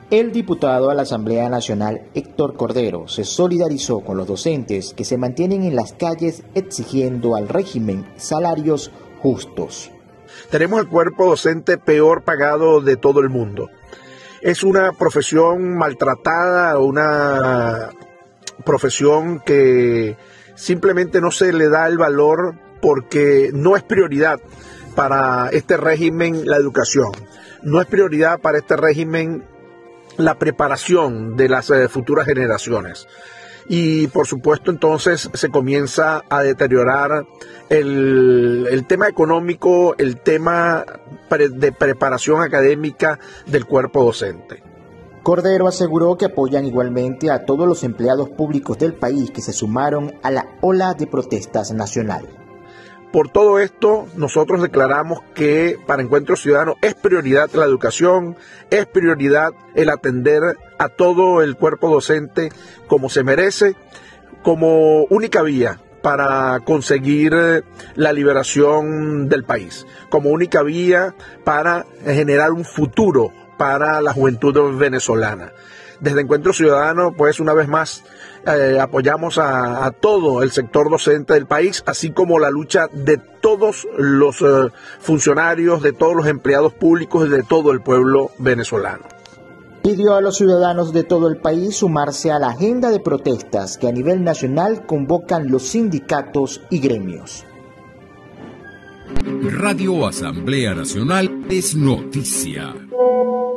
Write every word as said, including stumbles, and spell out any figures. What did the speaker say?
El diputado a la Asamblea Nacional, Héctor Cordero, se solidarizó con los docentes que se mantienen en las calles exigiendo al régimen salarios justos. Tenemos el cuerpo docente peor pagado de todo el mundo. Es una profesión maltratada, una profesión que simplemente no se le da el valor porque no es prioridad para este régimen la educación. No es prioridad para este régimen la preparación de las eh, futuras generaciones. Y por supuesto entonces se comienza a deteriorar el, el tema económico, el tema pre, de preparación académica del cuerpo docente. Cordero aseguró que apoyan igualmente a todos los empleados públicos del país que se sumaron a la ola de protestas nacional. Por todo esto, nosotros declaramos que para Encuentro Ciudadano es prioridad la educación, es prioridad el atender a todo el cuerpo docente como se merece, como única vía para conseguir la liberación del país, como única vía para generar un futuro para la juventud venezolana. Desde Encuentro Ciudadano, pues una vez más, eh, apoyamos a, a todo el sector docente del país, así como la lucha de todos los eh, funcionarios, de todos los empleados públicos y de todo el pueblo venezolano. Pidió a los ciudadanos de todo el país sumarse a la agenda de protestas que a nivel nacional convocan los sindicatos y gremios. Radio Asamblea Nacional es noticia.